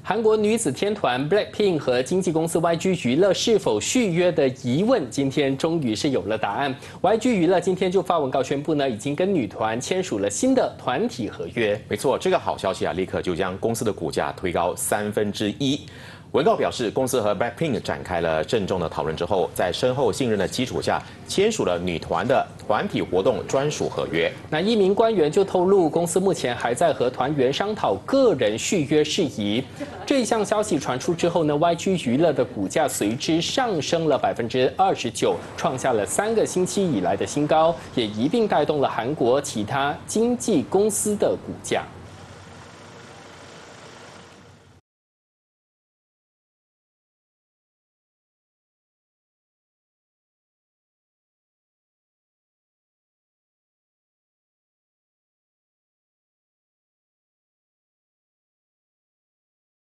韩国女子天团 BLACKPINK 和经纪公司 YG 娱乐是否续约的疑问，今天终于是有了答案。YG 娱乐今天就发文告宣布呢，已经跟女团签署了新的团体合约。 没错，这个好消息啊，立刻就将公司的股价推高1/3。文告表示，公司和 BLACKPINK 展开了郑重的讨论之后，在深厚信任的基础下，签署了女团的团体活动专属合约。 那一名官员就透露，公司目前还在和团员商讨个人续约事宜。这一项消息传出之后呢 ，YG 娱乐的股价随之上升了29%，创下了3个星期以来的新高，也一并带动了韩国其他经纪公司的股价。